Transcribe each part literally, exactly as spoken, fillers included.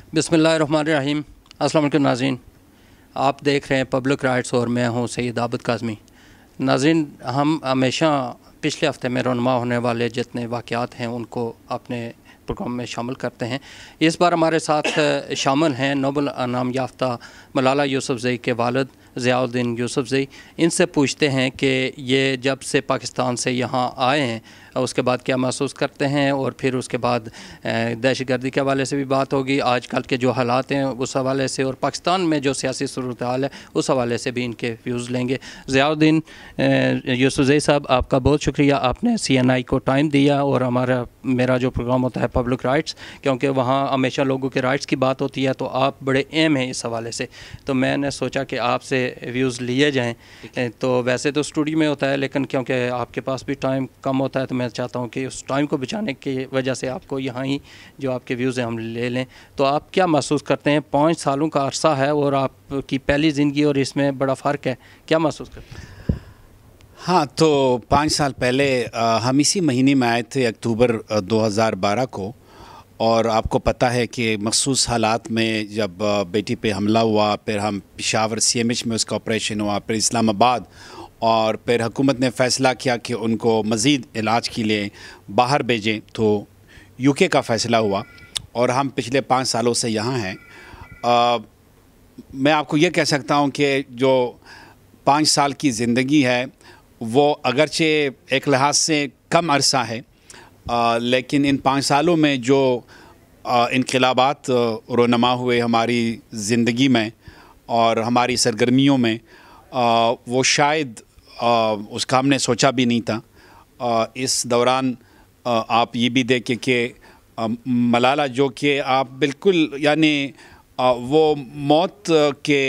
بسم اللہ الرحمن الرحیم۔ السلام علیکم ناظرین، آپ دیکھ رہے ہیں پبلک رائٹس اور میں ہوں سید عابد کاظمی۔ ناظرین، ہم ہمیشہ پچھلے ہفتے میں رونما ہونے والے جتنے واقعات ہیں ان کو اپنے پروگرام میں شامل کرتے ہیں۔ اس بار ہمارے ساتھ شامل ہیں نوبل انعام یافتہ ملالہ یوسفزئی کے والد ضیاءالدین یوسفزئی۔ ان سے پوچھتے ہیں کہ یہ جب سے پاکستان سے یہاں آئے ہیں اس کے بعد کیا محسوس کرتے ہیں، اور پھر اس کے بعد دہشت گردی کے حوالے سے بھی بات ہوگی، آج کل کے جو حالات ہیں اس حوالے سے، اور پاکستان میں جو سیاسی صورتحال ہے اس حوالے سے بھی ان کے ویوز لیں گے۔ ضیاءالدین یوسفزئی صاحب، آپ کا بہت شکریہ، آپ نے سی این آئی کو ٹائم دیا، اور ہمارا میرا جو پروگرام ہوتا ہے پبلک رائٹس، کیونکہ وہاں ہمیشہ لوگوں کے رائٹس کی بات ہوتی ہے، تو آپ بڑے اہم ہیں اس حوالے سے، تو میں نے سوچا کہ آپ سے ویوز لیے جائیں۔ تو ویسے تو اسٹوڈیو میں ہوتا ہے، لیکن کیونکہ آپ کے پاس بھی ٹائم کم ہوتا ہے تو میں چاہتا ہوں کہ اس ٹائم کو بچانے کی وجہ سے آپ کو یہاں ہی جو آپ کے ویوز ہیں ہم لے لیں۔ تو آپ کیا محسوس کرتے ہیں؟ پانچ سالوں کا عرصہ ہے اور آپ کی پہلی زندگی اور اس میں بڑا فرق ہے، کیا محسوس کرتے ہیں؟ ہاں، تو پانچ سال پہلے ہم اسی مہینے میں آئے تھے، اکتوبر دو ہزار بارہ کو، اور آپ کو پتہ ہے کہ مخصوص حالات میں جب بیٹی پہ حملہ ہوا، پھر ہم پشاور سی ایم ایچ میں اس کا آپریشن ہوا، پھر اسلام آباد، اور پھر حکومت نے فیصلہ کیا کہ ان کو مزید علاج کے لیے باہر بھیجیں، تو یو کے کا فیصلہ ہوا، اور ہم پچھلے پانچ سالوں سے یہاں ہیں۔ آ, میں آپ کو یہ کہہ سکتا ہوں کہ جو پانچ سال کی زندگی ہے وہ اگرچہ ایک لحاظ سے کم عرصہ ہے، آ, لیکن ان پانچ سالوں میں جو آ, انقلابات رونما ہوئے ہماری زندگی میں اور ہماری سرگرمیوں میں، آ, وہ شاید آ, اس کا ہم نے سوچا بھی نہیں تھا۔ آ, اس دوران آ, آپ یہ بھی دیکھیں کہ آ, ملالہ جو کہ آپ بالکل یعنی آ, وہ موت کے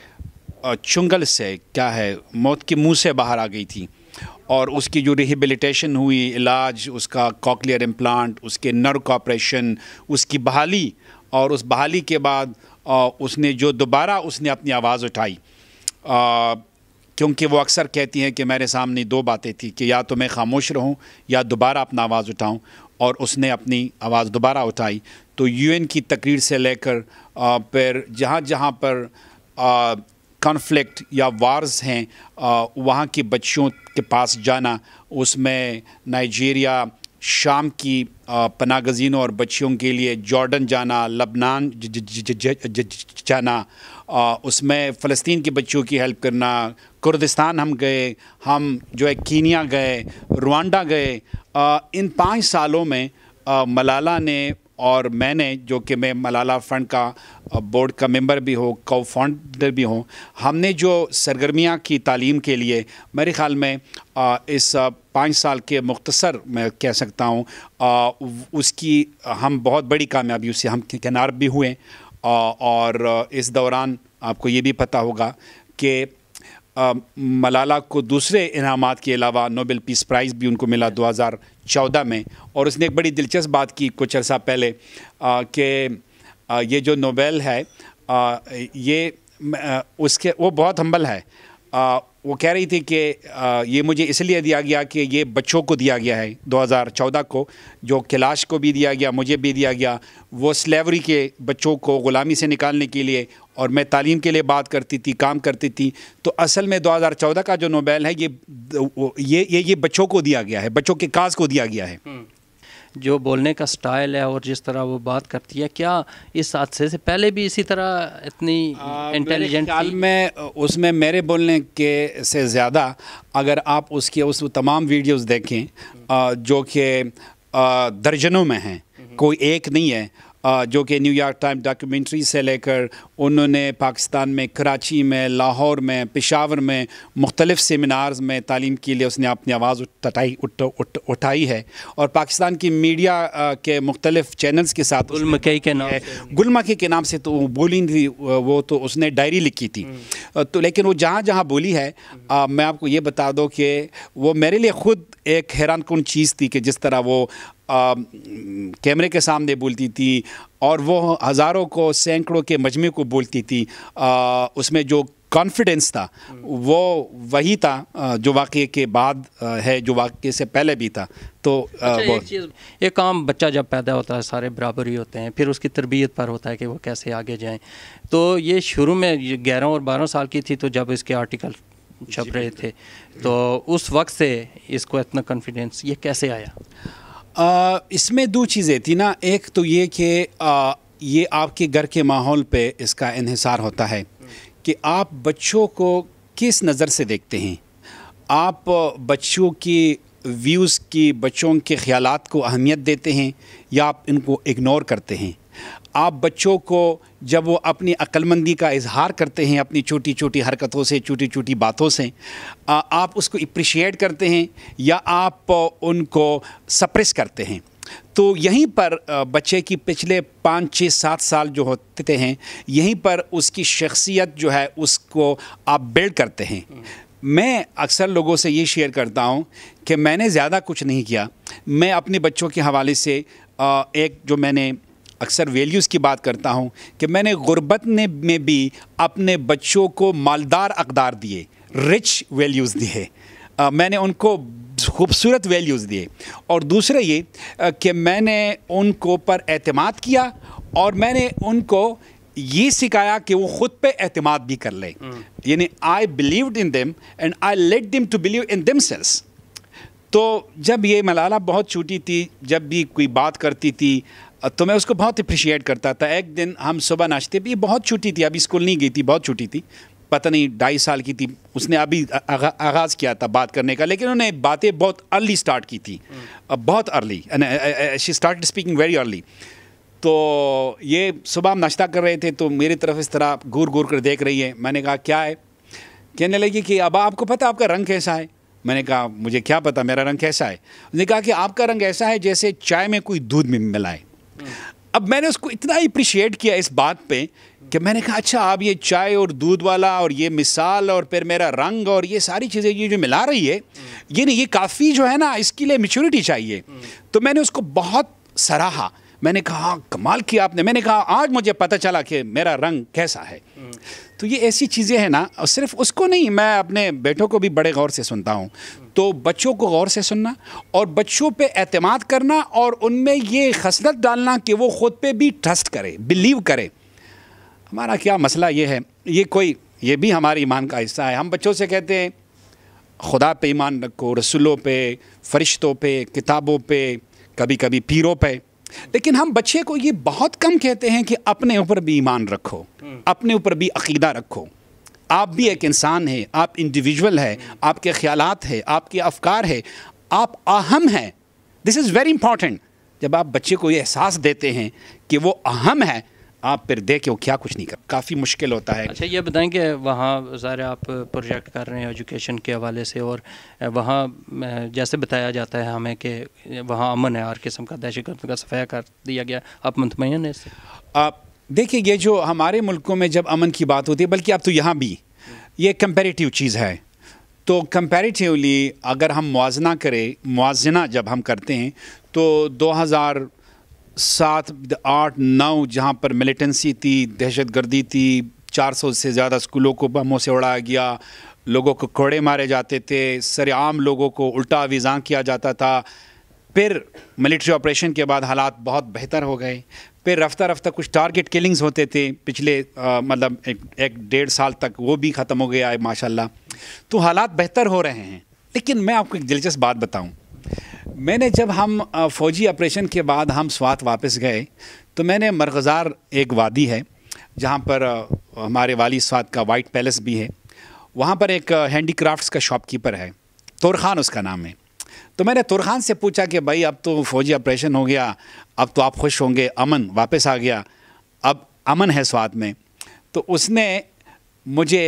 آ, چنگل سے کیا ہے موت کے منہ سے باہر آ گئی تھی، اور اس کی جو ریہیبلیٹیشن ہوئی، علاج، اس کا کوکلیئر امپلانٹ، اس کے نرو کا آپریشن، اس کی بحالی، اور اس بحالی کے بعد آ, اس نے جو دوبارہ اس نے اپنی آواز اٹھائی، آ, کیونکہ وہ اکثر کہتی ہیں کہ میرے سامنے دو باتیں تھیں کہ یا تو میں خاموش رہوں یا دوبارہ اپنا آواز اٹھاؤں، اور اس نے اپنی آواز دوبارہ اٹھائی۔ تو یو این کی تقریر سے لے کر آ, پھر جہاں جہاں پر کانفلکٹ یا وارز ہیں آ, وہاں کی بچیوں کے پاس جانا، اس میں نائجیریا، شام کی پناہ گزینوں اور بچیوں کے لیے جارڈن جانا، لبنان جانا، اس میں فلسطین کی بچیوں کی ہیلپ کرنا، کردستان ہم گئے، ہم جو ہے کینیا گئے، روانڈا گئے۔ ان پانچ سالوں میں ملالہ نے اور میں نے، جو کہ میں ملالہ فنڈ کا بورڈ کا ممبر بھی ہوں، کو فاؤنڈر بھی ہوں، ہم نے جو سرگرمیاں کی تعلیم کے لیے، میرے خیال میں اس پانچ سال کے مختصر میں کہہ سکتا ہوں اس کی ہم بہت بڑی کامیابیوں سے ہم کنار بھی ہوئے۔ اور اس دوران آپ کو یہ بھی پتہ ہوگا کہ ملالہ کو دوسرے انعامات کے علاوہ نوبل پیس پرائز بھی ان کو ملا دو ہزار چودہ میں، اور اس نے ایک بڑی دلچسپ بات کی کچھ عرصہ پہلے کہ یہ جو نوبل ہے یہ اس کے وہ بہت ہمبل ہے۔ وہ کہہ رہی تھی کہ یہ مجھے اس لیے دیا گیا کہ یہ بچوں کو دیا گیا ہے، دو ہزار چودہ کو جو کیلاش کو بھی دیا گیا، مجھے بھی دیا گیا، وہ سلیوری کے بچوں کو غلامی سے نکالنے کے لیے، اور میں تعلیم کے لیے بات کرتی تھی، کام کرتی تھی۔ تو اصل میں دو ہزار چودہ کا جو نوبل ہے یہ یہ یہ بچوں کو دیا گیا ہے، بچوں کے کاز کو دیا گیا ہے۔ جو بولنے کا سٹائل ہے اور جس طرح وہ بات کرتی ہے، کیا اس حادثے سے پہلے بھی اسی طرح اتنی انٹیلیجنٹ خیال میں اس میں میرے بولنے کے سے زیادہ اگر آپ اس کے اس تمام ویڈیوز دیکھیں جو کہ درجنوں میں ہیں، کوئی ایک نہیں ہے، جو کہ نیو یارک ٹائم ڈاکیومنٹری سے لے کر انہوں نے پاکستان میں کراچی میں، لاہور میں، پشاور میں مختلف سیمینارز میں تعلیم کے لیے اس نے اپنی آواز اٹھائی اٹھائی ہے، اور پاکستان کی میڈیا کے مختلف چینلز کے ساتھ گل مکئی کے نام گل مکئی کے نام سے تو وہ بولی تھی، وہ تو اس نے ڈائری لکھی تھی، تو لیکن وہ جہاں جہاں بولی ہے، میں آپ کو یہ بتا دوں کہ وہ میرے لیے خود ایک حیران کن چیز تھی کہ جس طرح وہ کیمرے کے سامنے بولتی تھی، اور وہ ہزاروں کو، سینکڑوں کے مجمع کو بولتی تھی۔ اس میں جو کانفیڈنس تھا وہ وہی تھا جو واقعے کے بعد ہے، جو واقعے سے پہلے بھی تھا. تو ایک چیز، ایک عام بچہ جب پیدا ہوتا ہے سارے برابر ہی ہوتے ہیں، پھر اس کی تربیت پر ہوتا ہے کہ وہ کیسے آگے جائیں. تو یہ شروع میں گیارہ اور بارہ سال کی تھی تو جب اس کے آرٹیکل چھپ رہے تھے، تو اس وقت سے اس کو اتنا کانفیڈنس یہ کیسے آیا؟ اس میں دو چیزیں تھیں نا. ایک تو یہ کہ یہ آپ کے گھر کے ماحول پہ اس کا انحصار ہوتا ہے کہ آپ بچوں کو کس نظر سے دیکھتے ہیں. آپ بچوں کی ویوز کی، بچوں کے خیالات کو اہمیت دیتے ہیں یا آپ ان کو اگنور کرتے ہیں. آپ بچوں کو جب وہ اپنی عقل مندی کا اظہار کرتے ہیں اپنی چھوٹی چھوٹی حرکتوں سے، چھوٹی چھوٹی باتوں سے، آپ اس کو اپریشیٹ کرتے ہیں یا آپ ان کو سپریس کرتے ہیں. تو یہیں پر بچے کی پچھلے پانچ چھ سات سال جو ہوتے ہیں، یہیں پر اس کی شخصیت جو ہے اس کو آپ بلڈ کرتے ہیں. میں اکثر لوگوں سے یہ شیئر کرتا ہوں کہ میں نے زیادہ کچھ نہیں کیا. میں اپنے بچوں کے حوالے سے ایک جو میں نے اکثر ویلیوز کی بات کرتا ہوں کہ میں نے غربت نے میں بھی اپنے بچوں کو مالدار اقدار دیے، رچ ویلیوز دیے. میں نے ان کو خوبصورت ویلیوز دیے. اور دوسرا یہ کہ میں نے ان کو پر اعتماد کیا اور میں نے ان کو یہ سکھایا کہ وہ خود پہ اعتماد بھی کر لیں. یعنی I believed in them and I let them to believe in themselves. تو جب یہ ملالہ بہت چھوٹی تھی، جب بھی کوئی بات کرتی تھی تو میں اس کو بہت اپریشیٹ کرتا تھا. ایک دن ہم صبح ناشتے پہ، یہ بہت چھوٹی تھی، ابھی اسکول نہیں گئی تھی، بہت چھوٹی تھی، پتہ نہیں ڈھائی سال کی تھی. اس نے ابھی آغاز کیا تھا بات کرنے کا، لیکن انہوں نے باتیں بہت ارلی سٹارٹ کی تھی، بہت early. She start speaking very early. تو یہ صبح ہم ناشتہ کر رہے تھے تو میری طرف اس طرح گور گور کر دیکھ رہی ہے. میں نے کہا کیا ہے؟ کہنے لگی کہ ابا آپ کو پتہ آپ کا رنگ کیسا ہے؟ میں نے کہا مجھے کیا پتہ میرا رنگ کیسا ہے؟ اس نے کہا کہ آپ کا رنگ ایسا ہے جیسے چائے میں کوئی دودھ میں ملائے. اب میں نے اس کو اتنا اپریشیٹ کیا اس بات پہ کہ میں نے کہا اچھا آپ یہ چائے اور دودھ والا اور یہ مثال اور پھر میرا رنگ اور یہ ساری چیزیں یہ جو ملا رہی ہے، یہ نہیں، یہ کافی جو ہے نا اس کے لیے میچورٹی چاہیے. تو میں نے اس کو بہت سراہا. میں نے کہا کمال کیا آپ نے. میں نے کہا آج مجھے پتہ چلا کہ میرا رنگ کیسا ہے. تو یہ ایسی چیزیں ہیں نا، اور صرف اس کو نہیں، میں اپنے بیٹوں کو بھی بڑے غور سے سنتا ہوں. تو بچوں کو غور سے سننا اور بچوں پہ اعتماد کرنا اور ان میں یہ خصلت ڈالنا کہ وہ خود پہ بھی ٹرسٹ کرے، بلیو کرے. ہمارا کیا مسئلہ یہ ہے، یہ کوئی یہ بھی ہمارے ایمان کا حصہ ہے. ہم بچوں سے کہتے ہیں خدا پہ ایمان رکھو، رسولوں پہ، فرشتوں پہ، کتابوں پہ، کبھی کبھی پیروں پہ. لیکن ہم بچے کو یہ بہت کم کہتے ہیں کہ اپنے اوپر بھی ایمان رکھو، اپنے اوپر بھی عقیدہ رکھو. آپ بھی ایک انسان ہیں، آپ انڈیویجول ہے، آپ کے خیالات ہیں، آپ کے افکار ہیں، آپ اہم ہیں. This is very important. جب آپ بچے کو یہ احساس دیتے ہیں کہ وہ اہم ہے، آپ پھر دیکھیں وہ کیا کچھ نہیں کر. کافی مشکل ہوتا ہے. اچھا یہ بتائیں کہ وہاں ظاہر آپ پروجیکٹ کر رہے ہیں ایجوکیشن کے حوالے سے، اور وہاں جیسے بتایا جاتا ہے ہمیں کہ وہاں امن ہے، ہر قسم کا دہشت گرد کا صفایا کر دیا گیا. آپ مطمئن ہیں اس سے؟ آپ دیکھیں یہ جو ہمارے ملکوں میں جب امن کی بات ہوتی ہے، بلکہ اب تو یہاں بھی یہ کمپیریٹیو چیز ہے. تو کمپیریٹیولی اگر ہم موازنہ کریں، موازنہ جب ہم کرتے ہیں تو دو ہزار سات آٹھ نو جہاں پر ملیٹنسی تھی، دہشت گردی تھی، چار سو سے زیادہ اسکولوں کو بموں سے اڑایا گیا، لوگوں کو کوڑے مارے جاتے تھے، سر عام لوگوں کو الٹا ویزاں کیا جاتا تھا. پھر ملٹری آپریشن کے بعد حالات بہت بہتر ہو گئے. پھر رفتہ رفتہ کچھ ٹارگٹ کلنگز ہوتے تھے پچھلے مطلب ایک ایک ڈیڑھ سال تک، وہ بھی ختم ہو گیا ہے ماشاءاللہ. تو حالات بہتر ہو رہے ہیں. لیکن میں آپ کو ایک دلچسپ بات بتاؤں. میں نے جب ہم فوجی آپریشن کے بعد ہم سوات واپس گئے تو میں نے مرغزار ایک وادی ہے جہاں پر ہمارے والی سوات کا وائٹ پیلس بھی ہے، وہاں پر ایک ہینڈی کرافٹس کا شاپ کیپر ہے، تورخان اس کا نام ہے. تو میں نے تورخان سے پوچھا کہ بھائی اب تو فوجی آپریشن ہو گیا، اب تو آپ خوش ہوں گے، امن واپس آ گیا، اب امن ہے سوات میں. تو اس نے مجھے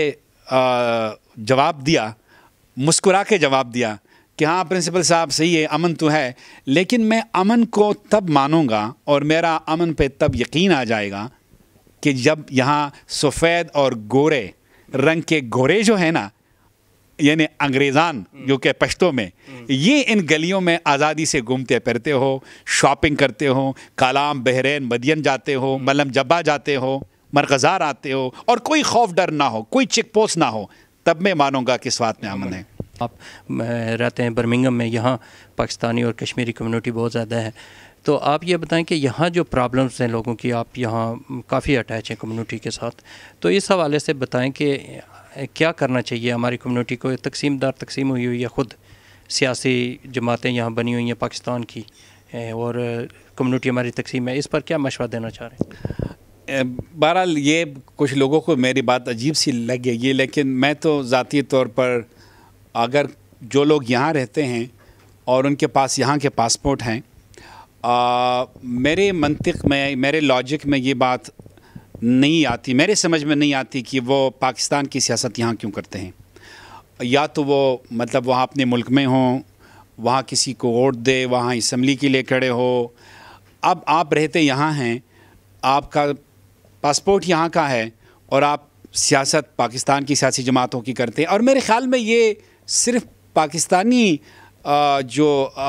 جواب دیا، مسکرا کے جواب دیا کہ ہاں پرنسپل صاحب صحیح ہے، امن تو ہے، لیکن میں امن کو تب مانوں گا اور میرا امن پہ تب یقین آ جائے گا کہ جب یہاں سفید اور گورے رنگ کے گورے جو ہیں نا، یعنی انگریزان جو کہ پشتوں میں، یہ ان گلیوں میں آزادی سے گھومتے پھرتے ہو، شاپنگ کرتے ہو، کالام، بحرین، مدین جاتے ہو، ملم جبا جاتے ہو، مرغزار آتے ہو اور کوئی خوف ڈر نہ ہو, کوئی چیک پوسٹ نہ ہو, تب میں مانوں گا کہ سوات میں امن ہے. آپ رہتے ہیں برمنگھم میں, یہاں پاکستانی اور کشمیری کمیونٹی بہت زیادہ ہے, تو آپ یہ بتائیں کہ یہاں جو پرابلمس ہیں لوگوں کی, آپ یہاں کافی اٹیچ ہیں کمیونٹی کے ساتھ, تو اس حوالے سے بتائیں کہ کیا کرنا چاہیے ہماری کمیونٹی کو؟ تقسیم دار تقسیم ہوئی ہوئی ہے, خود سیاسی جماعتیں یہاں بنی ہوئی ہیں پاکستان کی, اور کمیونٹی ہماری تقسیم ہے, اس پر کیا مشورہ دینا چاہ رہے ہیں؟ بہرحال یہ کچھ لوگوں کو میری بات عجیب سی لگے گی, لیکن میں تو ذاتی طور پر اگر جو لوگ یہاں رہتے ہیں اور ان کے پاس یہاں کے پاسپورٹ ہیں, آ, میرے منطق میں, میرے لاجک میں یہ بات نہیں آتی, میرے سمجھ میں نہیں آتی کہ وہ پاکستان کی سیاست یہاں کیوں کرتے ہیں. یا تو وہ مطلب وہاں اپنے ملک میں ہوں, وہاں کسی کو ووٹ دے, وہاں اسمبلی کے لیے کھڑے ہو. اب آپ رہتے یہاں ہیں, آپ کا پاسپورٹ یہاں کا ہے اور آپ سیاست پاکستان کی سیاسی جماعتوں کی کرتے ہیں. اور میرے خیال میں یہ صرف پاکستانی جو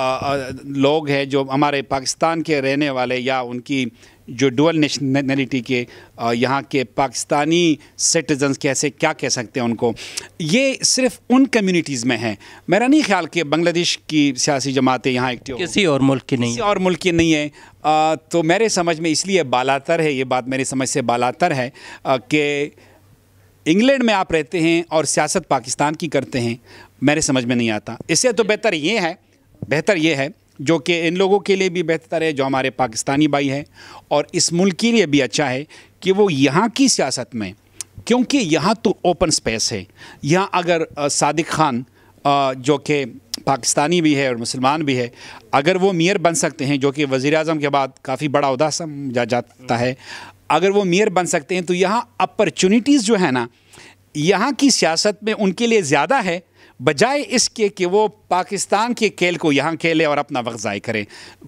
لوگ ہیں, جو ہمارے پاکستان کے رہنے والے یا ان کی جو ڈول نیشنلٹی کے یہاں کے پاکستانی سٹیزنز کیسے کیا کہہ سکتے ہیں ان کو, یہ صرف ان کمیونٹیز میں ہیں. میرا نہیں خیال کہ بنگلہ دیش کی سیاسی جماعتیں یہاں ایکٹیو کسی اور ملک کی نہیں, کسی اور ملک کی نہیں ہے. تو میرے سمجھ میں اس لیے بالاتر ہے, یہ بات میری سمجھ سے بالاتر ہے کہ انگلینڈ میں آپ رہتے ہیں اور سیاست پاکستان کی کرتے ہیں, میرے سمجھ میں نہیں آتا. اس سے تو بہتر یہ ہے بہتر یہ ہے جو کہ ان لوگوں کے لیے بھی بہتر ہے جو ہمارے پاکستانی بھائی ہیں, اور اس ملک کے لیے بھی اچھا ہے کہ وہ یہاں کی سیاست میں, کیونکہ یہاں تو اوپن سپیس ہے. یہاں اگر صادق خان جو کہ پاکستانی بھی ہے اور مسلمان بھی ہے, اگر وہ میئر بن سکتے ہیں, جو کہ وزیر اعظم کے بعد کافی بڑا عہدہ سمجھا جاتا ہے, اگر وہ میئر بن سکتے ہیں تو یہاں اپرچونیٹیز جو ہے نا یہاں کی سیاست میں ان کے لیے زیادہ ہے, بجائے اس کے کہ وہ پاکستان کے کھیل کو یہاں کھیلے اور اپنا وقت ضائع کریں.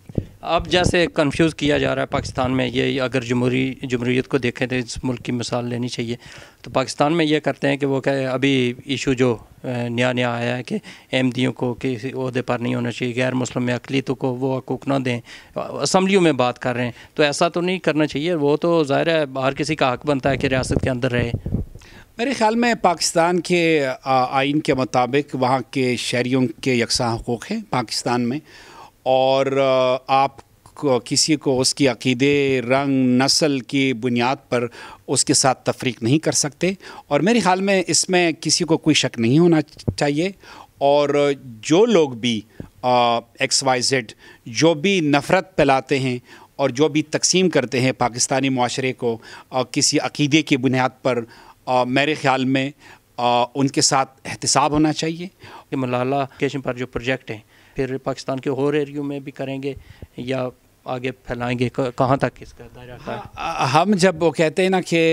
اب جیسے کنفیوز کیا جا رہا ہے پاکستان میں, یہ اگر جمہوری جمہوریت کو دیکھیں تو اس ملک کی مثال لینی چاہیے, تو پاکستان میں یہ کرتے ہیں کہ وہ کہ ابھی ایشو جو نیا نیا آیا ہے کہ احمدیوں کو کسی عہدے پر نہیں ہونا چاہیے, غیر مسلم اقلیتوں کو وہ حقوق نہ دیں, اسمبلیوں میں بات کر رہے ہیں, تو ایسا تو نہیں کرنا چاہیے. وہ تو ظاہر ہے ہر کسی کا حق بنتا ہے کہ ریاست کے اندر رہے. میرے خیال میں پاکستان کے آئین کے مطابق وہاں کے شہریوں کے یکساں حقوق ہیں پاکستان میں, اور آپ کسی کو اس کی عقیدے, رنگ, نسل کی بنیاد پر اس کے ساتھ تفریق نہیں کر سکتے. اور میرے خیال میں اس میں کسی کو کوئی شک نہیں ہونا چاہیے. اور جو لوگ بھی ایکس وائی زیڈ جو بھی نفرت پھیلاتے ہیں اور جو بھی تقسیم کرتے ہیں پاکستانی معاشرے کو کسی عقیدے کی بنیاد پر, میرے خیال میں ان کے ساتھ احتساب ہونا چاہیے. کہ ملالہ لوکیشن پر جو پروجیکٹ ہیں پھر پاکستان کے اور ایریوں میں بھی کریں گے یا آگے پھیلائیں گے, کہاں تک اس کا دائرہ ہے؟ ہم جب وہ کہتے ہیں نا کہ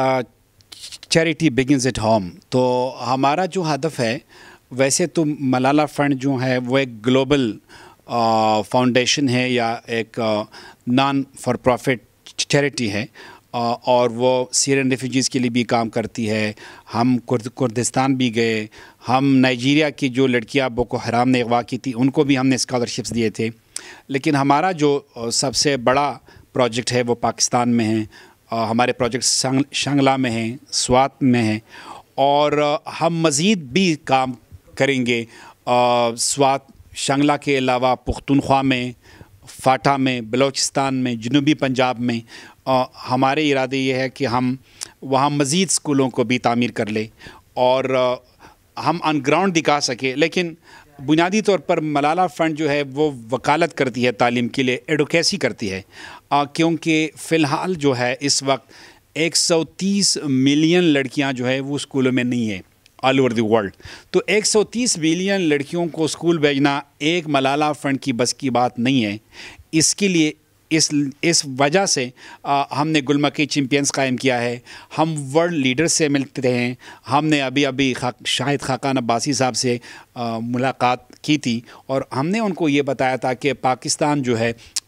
چیریٹی بگنز ایٹ ہوم, تو ہمارا جو ہدف ہے, ویسے تو ملالہ فنڈ جو ہے وہ ایک گلوبل فاؤنڈیشن ہے یا ایک نان فار پروفٹ چیریٹی ہے, اور وہ سیرین ریفیوجیز کے لیے بھی کام کرتی ہے. ہم کردستان بھی گئے, ہم نائجیریا کی جو لڑکیاں بوکو حرام نے اغوا کی تھی ان کو بھی ہم نے اسکالرشپس دیے تھے. لیکن ہمارا جو سب سے بڑا پروجیکٹ ہے وہ پاکستان میں ہے. ہمارے پروجیکٹ شنگلا میں ہیں, سوات میں ہیں, اور ہم مزید بھی کام کریں گے سوات شنگلا کے علاوہ پختونخوا میں, فاٹا میں, بلوچستان میں, جنوبی پنجاب میں. ہمارے ارادے یہ ہے کہ ہم وہاں مزید اسکولوں کو بھی تعمیر کر لیں اور ہم آن گراؤنڈ دکھا سکیں. لیکن بنیادی طور پر ملالہ فنڈ جو ہے وہ وکالت کرتی ہے تعلیم کے لیے, ایڈوکیسی کرتی ہے, کیونکہ فی الحال جو ہے اس وقت ایک سو تیس ملین لڑکیاں جو ہے وہ اسکولوں میں نہیں ہیں آل اوور دی ورلڈ. تو ایک سو تیس ملین لڑکیوں کو اسکول بھیجنا ایک ملالہ فنڈ کی بس کی بات نہیں ہے. اس کے لیے اس اس وجہ سے ہم نے گلمکی چیمپئنز قائم کیا ہے. ہم ورلڈ لیڈر سے ملتے ہیں. ہم نے ابھی ابھی شاہد خاقان عباسی صاحب سے ملاقات کی تھی اور ہم نے ان کو یہ بتایا تھا کہ پاکستان جو ہے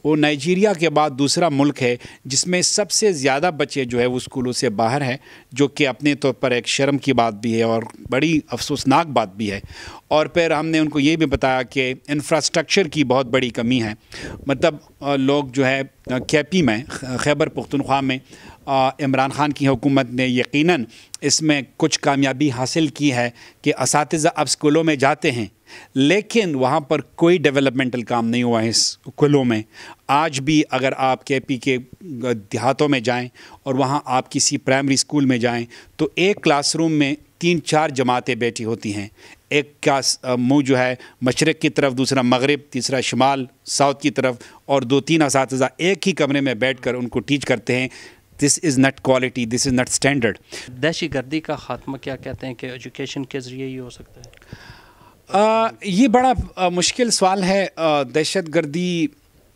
وہ نائجیریا کے بعد دوسرا ملک ہے جس میں سب سے زیادہ بچے جو ہے وہ اسکولوں سے باہر ہیں، جو کہ اپنے طور پر ایک شرم کی بات بھی ہے اور بڑی افسوسناک بات بھی ہے۔ اور پھر ہم نے ان کو یہ بھی بتایا کہ انفراسٹرکچر کی بہت بڑی کمی ہے، مطلب لوگ جو ہے کیپی میں خیبر پختونخوا میں عمران خان کی حکومت نے یقیناً اس میں کچھ کامیابی حاصل کی ہے کہ اساتذہ اب اسکولوں میں جاتے ہیں، لیکن وہاں پر کوئی ڈیولپمنٹل کام نہیں ہوا ہے اس اسکولوں میں۔ آج بھی اگر آپ کے پی کے دیہاتوں میں جائیں اور وہاں آپ کسی پرائمری اسکول میں جائیں تو ایک کلاس روم میں تین چار جماعتیں بیٹھی ہوتی ہیں، ایک کا منہ جو ہے مشرق کی طرف، دوسرا مغرب، تیسرا شمال ساؤتھ کی طرف، اور دو تین اساتذہ ایک ہی کمرے میں بیٹھ کر ان کو ٹیچ کرتے ہیں۔ This is not quality, this is not standard. دہشت گردی کا خاتمہ کیا کہتے ہیں کہ ایجوکیشن کے ذریعے ہی ہو سکتا ہے؟ آ, یہ بڑا آ, مشکل سوال ہے۔ دہشت گردی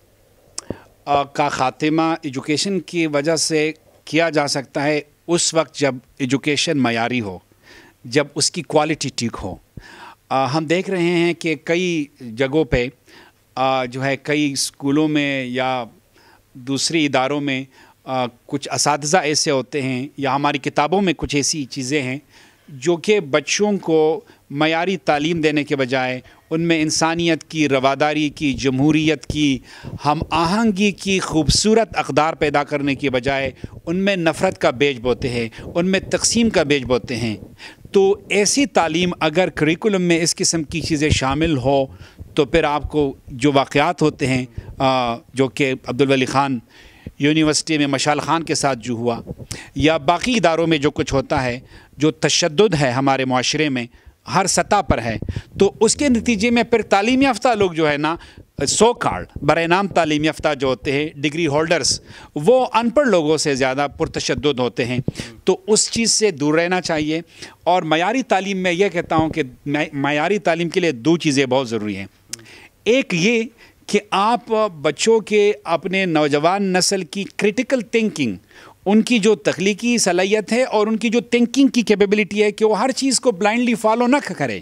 آ, کا خاتمہ ایجوکیشن کی وجہ سے کیا جا سکتا ہے اس وقت جب ایجوکیشن معیاری ہو، جب اس کی کوالٹی ٹھیک ہو۔ آ, ہم دیکھ رہے ہیں کہ کئی جگہوں پہ آ, جو ہے کئی اسکولوں میں یا دوسری اداروں میں آ, کچھ اساتذہ ایسے ہوتے ہیں یا ہماری کتابوں میں کچھ ایسی چیزیں ہیں جو کہ بچوں کو معیاری تعلیم دینے کے بجائے ان میں انسانیت کی، رواداری کی، جمہوریت کی، ہم آہنگی کی خوبصورت اقدار پیدا کرنے کے بجائے ان میں نفرت کا بیج بوتے ہیں، ان میں تقسیم کا بیج بوتے ہیں۔ تو ایسی تعلیم اگر کریکولم میں اس قسم کی چیزیں شامل ہو تو پھر آپ کو جو واقعات ہوتے ہیں جو کہ عبدالولی خان یونیورسٹی میں مشال خان کے ساتھ جو ہوا، یا باقی اداروں میں جو کچھ ہوتا ہے، جو تشدد ہے ہمارے معاشرے میں ہر سطح پر ہے، تو اس کے نتیجے میں پھر تعلیم یافتہ لوگ جو ہے نا، سو کارڈ برائے نام تعلیم یافتہ جو ہوتے ہیں، ڈگری ہولڈرز، وہ ان پڑھ لوگوں سے زیادہ پرتشدد ہوتے ہیں۔ تو اس چیز سے دور رہنا چاہیے۔ اور معیاری تعلیم میں یہ کہتا ہوں کہ معیاری تعلیم کے لیے دو چیزیں بہت ضروری ہیں۔ ایک یہ کہ آپ بچوں کے اپنے نوجوان نسل کی کریٹیکل تھنکنگ، ان کی جو تخلیقی صلاحیت ہے اور ان کی جو تھنکنگ کی کیپیبلٹی ہے کہ وہ ہر چیز کو بلائنڈلی فالو نہ کرے،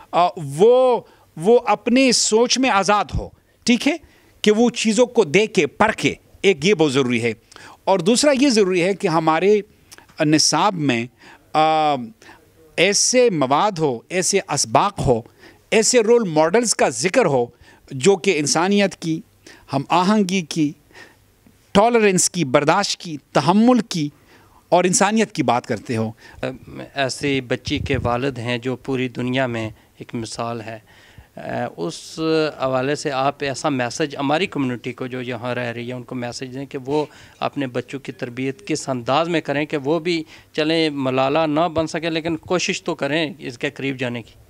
وہ وہ اپنے سوچ میں آزاد ہو، ٹھیک ہے، کہ وہ چیزوں کو دیکھے پرکھے، ایک یہ بہت ضروری ہے۔ اور دوسرا یہ ضروری ہے کہ ہمارے نصاب میں ایسے مواد ہو، ایسے اسباق ہو، ایسے رول ماڈلز کا ذکر ہو جو کہ انسانیت کی، ہم آہنگی کی، ٹالرنس کی، برداشت کی، تحمل کی اور انسانیت کی بات کرتے ہو۔ ایسے بچی کے والد ہیں جو پوری دنیا میں ایک مثال ہے، اس حوالے سے آپ ایسا میسج ہماری کمیونٹی کو جو یہاں رہ رہی ہے ان کو میسج دیں کہ وہ اپنے بچوں کی تربیت کس انداز میں کریں کہ وہ بھی چلیں ملالہ نہ بن سکے لیکن کوشش تو کریں اس کے قریب جانے کی۔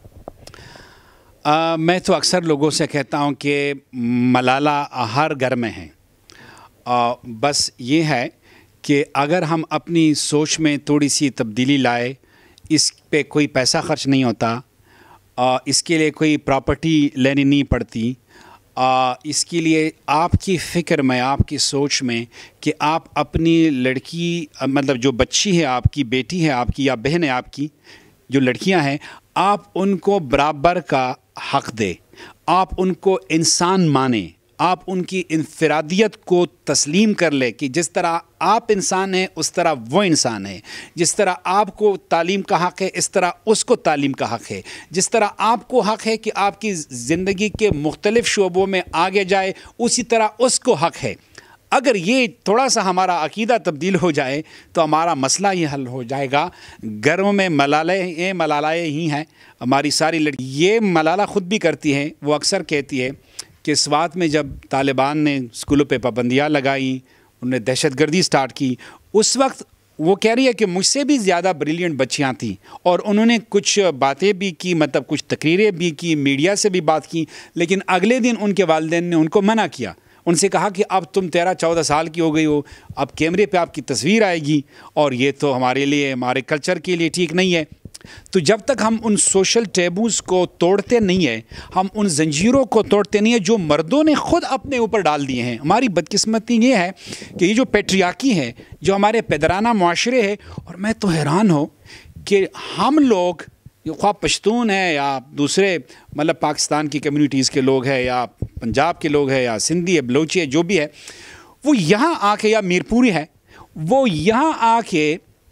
آ, میں تو اکثر لوگوں سے کہتا ہوں کہ ملالہ ہر گھر میں ہے، آ, بس یہ ہے کہ اگر ہم اپنی سوچ میں تھوڑی سی تبدیلی لائے، اس پہ کوئی پیسہ خرچ نہیں ہوتا، آ, اس کے لیے کوئی پراپرٹی لینی نہیں پڑتی، آ, اس کے لیے آپ کی فکر میں، آپ کی سوچ میں کہ آپ اپنی لڑکی، مطلب جو بچی ہے آپ کی، بیٹی ہے آپ کی یا بہن ہے آپ کی، جو لڑکیاں ہیں، آپ ان کو برابر کا حق دے، آپ ان کو انسان مانیں، آپ ان کی انفرادیت کو تسلیم کر لے کہ جس طرح آپ انسان ہیں اس طرح وہ انسان ہے، جس طرح آپ کو تعلیم کا حق ہے اس طرح اس کو تعلیم کا حق ہے، جس طرح آپ کو حق ہے کہ آپ کی زندگی کے مختلف شعبوں میں آگے جائے اسی طرح اس کو حق ہے۔ اگر یہ تھوڑا سا ہمارا عقیدہ تبدیل ہو جائے تو ہمارا مسئلہ یہ حل ہو جائے گا۔ گھروں میں ملالہ ملالائیں ہی ہیں، ہماری ساری لڑکی یہ ملالہ خود بھی کرتی ہیں، وہ اکثر کہتی ہے کہ سوات میں جب طالبان نے اسکولوں پہ پابندیاں لگائیں، انہوں نے دہشت گردی سٹارٹ کی، اس وقت وہ کہہ رہی ہے کہ مجھ سے بھی زیادہ بریلینٹ بچیاں تھیں اور انہوں نے کچھ باتیں بھی کی، مطلب کچھ تقریریں بھی کی، میڈیا سے بھی بات کی، لیکن اگلے دن ان کے والدین نے ان کو منع کیا، ان سے کہا کہ اب تم تیرہ چودہ سال کی ہو گئی ہو، اب کیمرے پہ آپ کی تصویر آئے گی اور یہ تو ہمارے لیے، ہمارے کلچر کے لیے ٹھیک نہیں ہے۔ تو جب تک ہم ان سوشل ٹیبوز کو توڑتے نہیں ہیں، ہم ان زنجیروں کو توڑتے نہیں ہیں جو مردوں نے خود اپنے اوپر ڈال دیے ہیں۔ ہماری بدقسمتی یہ ہے کہ یہ جو پیٹریاکی ہے، جو ہمارے پیدرانہ معاشرے ہے، اور میں تو حیران ہوں کہ ہم لوگ خواہ پشتون ہیں یا دوسرے مطلب پاکستان کی کمیونٹیز کے لوگ ہیں یا पंजाब के लोग हैं या सिंधी है, बलोची है, जो भी है, वो यहाँ आके, या मीरपुरी है, वो यहाँ आके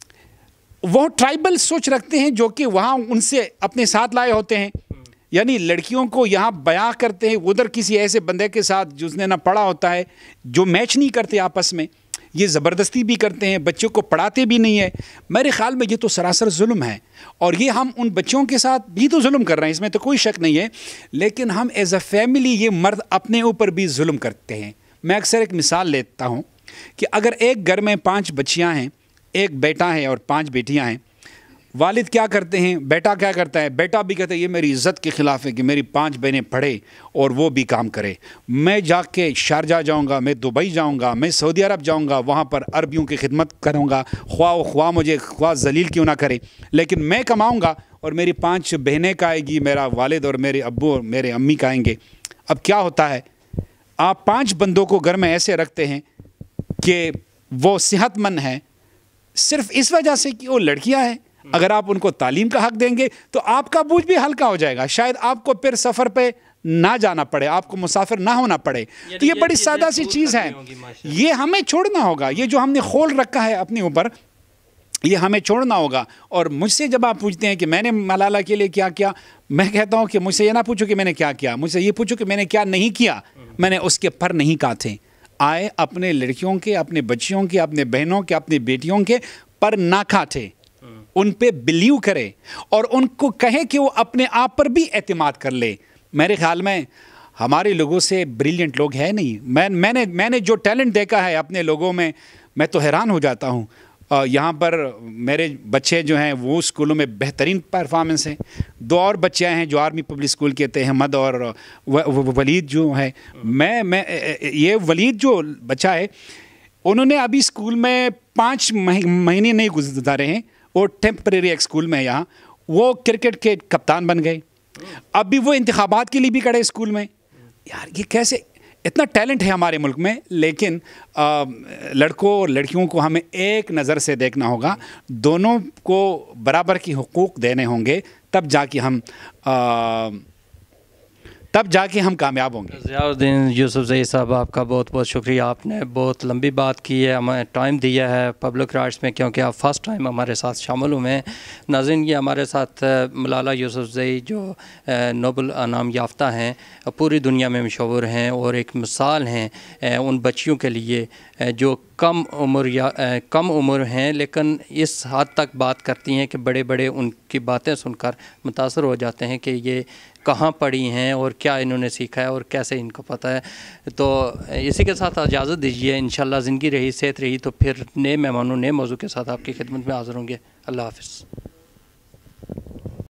वो ट्राइबल सोच रखते हैं जो कि वहाँ उनसे अपने साथ लाए होते हैं, यानी लड़कियों को यहाँ बयां करते हैं, उधर किसी ऐसे बंदे के साथ जिसने ना पढ़ा होता है, जो मैच नहीं करते आपस में, ये ज़बरदस्ती भी करते हैं, बच्चों को पढ़ाते भी नहीं है। मेरे ख़्याल में ये तो सरासर जुल्म है, और ये हम उन बच्चों के साथ भी तो जुल्म कर रहे हैं, इसमें तो कोई शक नहीं है, लेकिन हम एज अ फैमिली ये मर्द अपने ऊपर भी जुल्म करते हैं। मैं अक्सर एक मिसाल लेता हूँ कि अगर एक घर में पाँच बच्चियाँ हैं, एक बेटा है और पाँच बेटियाँ हैं, वालिद क्या करते हैं, बेटा क्या करता है, बेटा भी कहता है ये मेरी इज़्ज़त के ख़िलाफ़ है कि मेरी पांच बहनें पढ़े और वो भी काम करे, मैं जाके शारजा जाऊंगा, मैं दुबई जाऊंगा, मैं सऊदी अरब जाऊंगा, वहाँ पर अरबियों की खिदमत करूंगा, ख्वाह ख्वाह मुझे ख्वाह जलील क्यों ना करे, लेकिन मैं कमाऊंगा और मेरी पांच बहनें खाएगी, मेरा वालिद और मेरे अब्बू और मेरे अम्मी खाएंगे। अब क्या होता है, आप पाँच बंदों को घर में ऐसे रखते हैं कि वो सेहतमंद हैं सिर्फ इस वजह से कि वो लड़कियाँ हैं। अगर आप उनको तालीम का हक देंगे तो आपका बोझ भी हल्का हो जाएगा, शायद आपको फिर सफ़र पे ना जाना पड़े, आपको मुसाफिर ना होना पड़े। तो ये बड़ी सादा सी चीज़ है, ये हमें छोड़ना होगा। ये जो हमने खोल रखा है अपने ऊपर, ये हमें छोड़ना होगा। और मुझसे जब आप पूछते हैं कि मैंने मलाला के लिए क्या किया, मैं कहता हूँ कि मुझसे ये ना पूछो कि मैंने क्या किया, मुझसे ये पूछो कि मैंने क्या नहीं किया। मैंने उसके पर नहीं काटे, आए अपने लड़कियों के, अपने बच्चियों के, अपने बहनों के, अपनी बेटियों के पर ना काटे, उन पे बिलीव करे और उनको कहे कि वो अपने आप पर भी एतमाद कर ले। मेरे ख्याल में हमारे लोगों से ब्रिलियंट लोग हैं नहीं। मैं मैंने मैंने जो टैलेंट देखा है अपने लोगों में, मैं तो हैरान हो जाता हूँ। यहाँ पर मेरे बच्चे जो हैं वो स्कूलों में बेहतरीन परफॉर्मेंस हैं। दो और बच्चे हैं जो आर्मी पब्लिक स्कूल के थे, अहमद और व, व, वलीद जो है। मैं मैं ये वलीद जो बच्चा है, उन्होंने अभी स्कूल में पाँच महीने नहीं गुजारे हैं, वो टेम्परेरी एक स्कूल में है यहाँ, वो क्रिकेट के कप्तान बन गए। अभी वो इंतखाबात के लिए भी खड़े स्कूल में। यार ये कैसे, इतना टैलेंट है हमारे मुल्क में, लेकिन आ, लड़कों और लड़कियों को हमें एक नज़र से देखना होगा, दोनों को बराबर की हुकूक देने होंगे, तब जाके हम आ, तब जाके हम कामयाब होंगे। ज़ियाउद्दीन यूसुफ़ज़ई साहब, आपका बहुत बहुत शुक्रिया। आपने बहुत लंबी बात की है, हमें टाइम दिया है पब्लिक राइट्स में, क्योंकि आप फ़र्स्ट टाइम हमारे साथ शामिल हुए हैं। नाज़रीन, ये हमारे साथ मलाला यूसुफ़ज़ई जो नोबल इनाम याफ्ता हैं, पूरी दुनिया में मशहूर हैं और एक मिसाल हैं उन बच्चियों के लिए जो कम उम्र या कम उम्र हैं, लेकिन इस हद तक बात करती हैं कि बड़े बड़े उनकी बातें सुनकर मुतासर हो जाते हैं कि ये कहाँ पढ़ी हैं और क्या इन्होंने सीखा है और कैसे इनको पता है। तो इसी के साथ इजाज़त दीजिए, इंशाल्लाह ज़िंदगी रही, सेहत रही तो फिर नए मेहमानों, नए मौजू के साथ आपकी खिदमत में हाज़िर होंगे। अल्लाह हाफ़िज़।